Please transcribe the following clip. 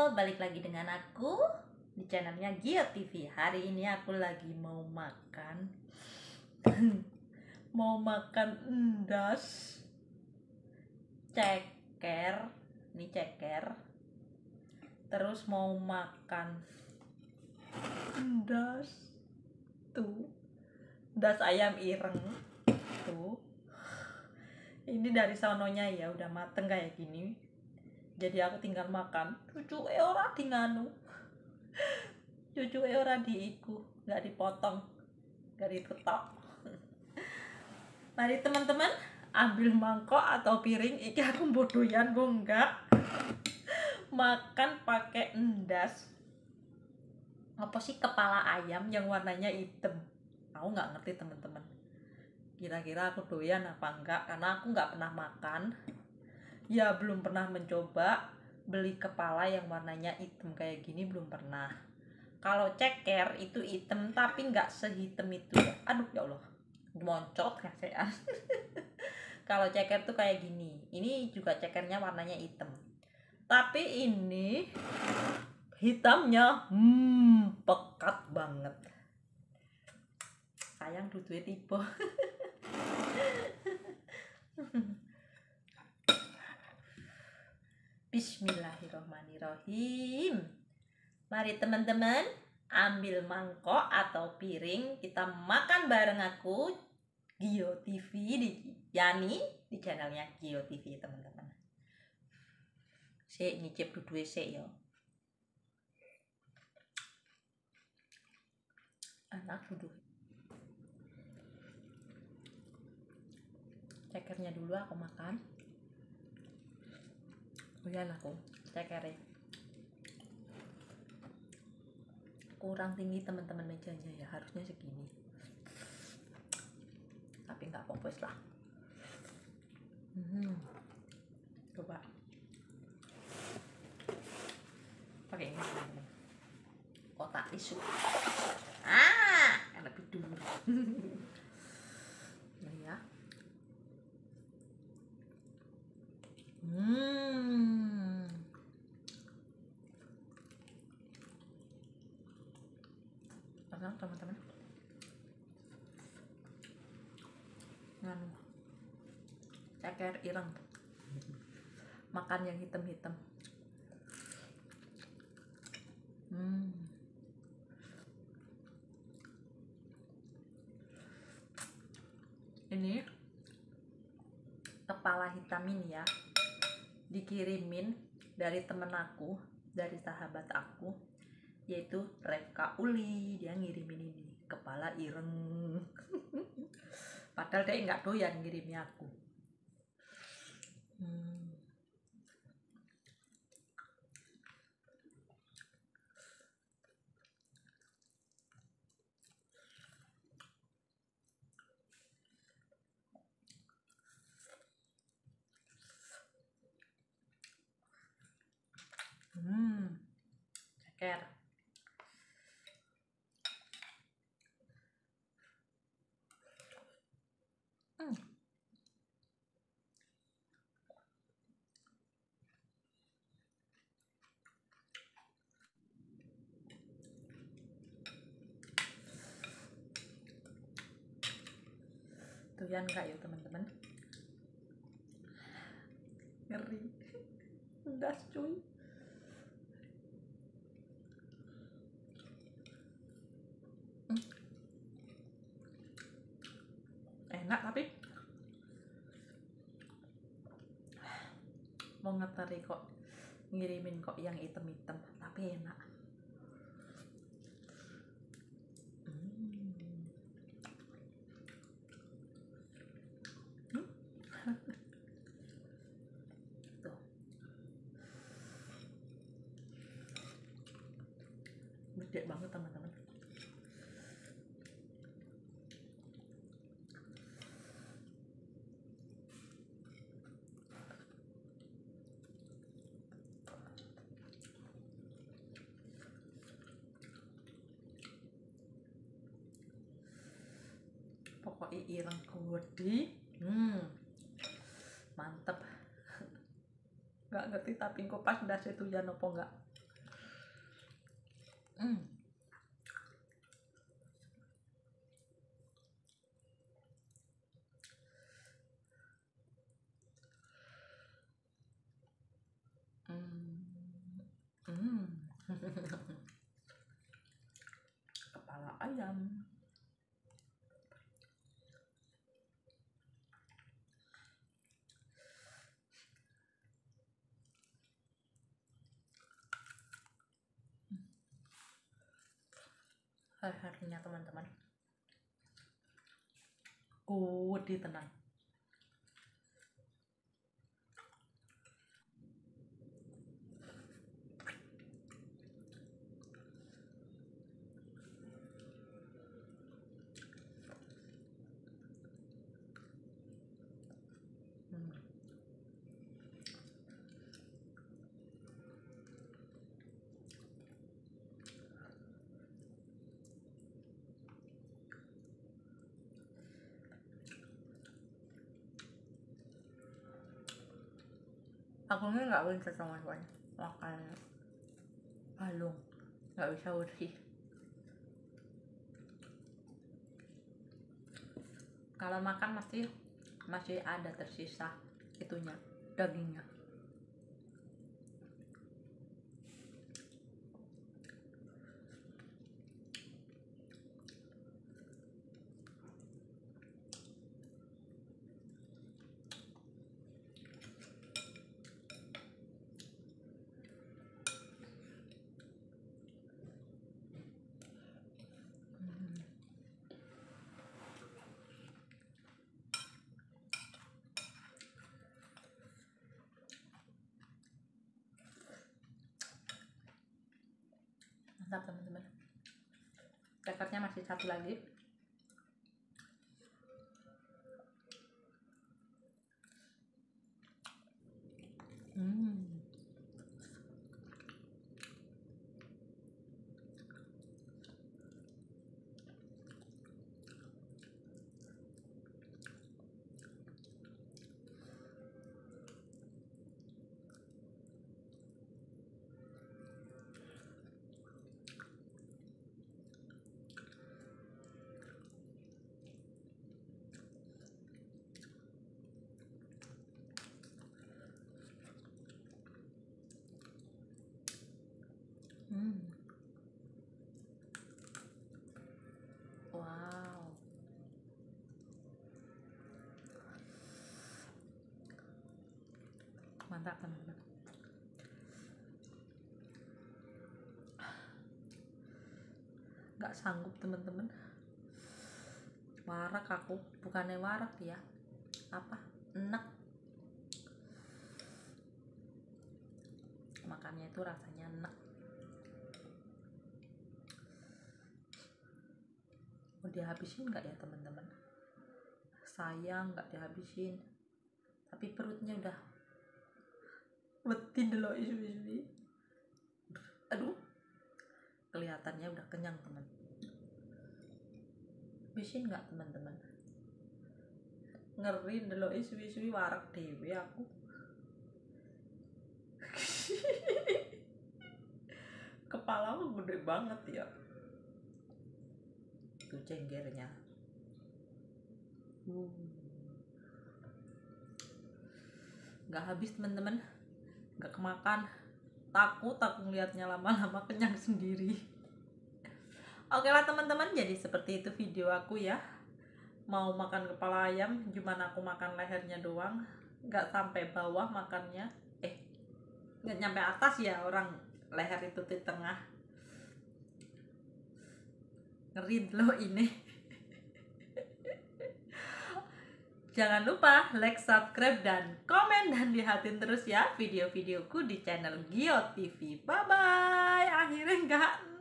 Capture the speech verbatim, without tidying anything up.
balik lagi dengan aku di channelnya Gio T V. Hari ini aku lagi mau makan mau makan endas, ceker, ini ceker. Terus mau makan endas tuh, endas ayam ireng tuh. Ini dari sononya ya, udah mateng kayak gini. Jadi aku tinggal makan. Cucu ora di nganu. Cucu ora diiku, nggak dipotong, nggak diketok. Mari teman-teman, ambil mangkok atau piring. Iki aku bodoyan gue enggak makan pakai endas. Apa sih kepala ayam yang warnanya hitam? Aku nggak ngerti teman-teman. Kira-kira aku doyan apa enggak? Karena aku nggak pernah makan. Ya belum pernah mencoba beli kepala yang warnanya hitam kayak gini, belum pernah. Kalau ceker itu hitam tapi nggak sehitam itu ya. Aduh ya Allah, moncot kasean. Kalau ceker tuh kayak gini. Ini juga cekernya warnanya hitam. Tapi ini hitamnya hmm pekat banget. Sayang dudunya tiba. Bismillahirrahmanirrahim. Mari teman-teman, ambil mangkok atau piring, kita makan bareng aku Gio T V di Yani di channelnya Gio T V teman-teman. Sik nyicip duduhe sik ya. Enak duduk. Cekernya dulu aku makan. Uyan aku cekernya. Kurang tinggi teman-teman mejanya ya, harusnya segini. Tapi nggak fokus lah. Hmm. Coba pakai ini teman-teman. Kotak tisu. Ah, lebih dulu. Ini ya. Hmm. Enak teman-teman. Nganu. Ceker ireng. Makan yang hitam-hitam. Hmm. Ini kepala hitam ini ya, dikirimin dari temen aku, dari sahabat aku, yaitu Reka Uli. Dia ngirimin ini kepala ireng. Padahal dia nggak doyan ngirimnya aku. Hmm. Hmm. Ceker. Hmm. Doyan nggak ya teman-teman? Ngeri. Endas cuy. Hmm. Enak tapi mau ngeteri kok ngirimin kok yang hitam-hitam, tapi enak. Hmm. Tuh. Gede banget teman-teman. Pokoknya ireng gede. Hmm. Mantep. Nggak ngerti tapi kok pas ndas itu ya nopo nggak. Hmm. Hmm. Hmm. Kepala ayam. Hari-harinya teman-teman. Oh, ditenang. Hmm. Aku ini nggak bisa teman-teman makan balung, nggak bisa bersih. Kalau makan masih masih ada tersisa itunya, dagingnya. Mantap teman-teman. Tekernya masih satu lagi. Hmm. Hmm. Wow. Mantap teman-teman. Nggak sanggup teman-teman. Warak aku, bukannya warak ya. Apa? Enak. Makannya itu rasanya enak. Mau dihabisin nggak ya teman-teman? Sayang nggak dihabisin, tapi perutnya udah betin dulu isu-isu. Aduh, kelihatannya udah kenyang teman. Habisin nggak teman-teman? Ngeri dulu isu-isu warak dewe aku. Kepala aku gede banget ya. Itu cenggernya. Uh. Nggak habis teman-teman, nggak kemakan. Takut aku ngeliatnya lama-lama kenyang sendiri. Oke lah teman-teman, jadi seperti itu video aku ya. Mau makan kepala ayam, gimana aku makan lehernya doang, nggak sampai bawah makannya. Eh, nggak nyampe atas ya, orang leher itu di tengah. Ngeri loh ini. Jangan lupa like, subscribe, dan komen, dan lihatin terus ya video-videoku di channel Gio T V. Bye bye. Akhirnya nggak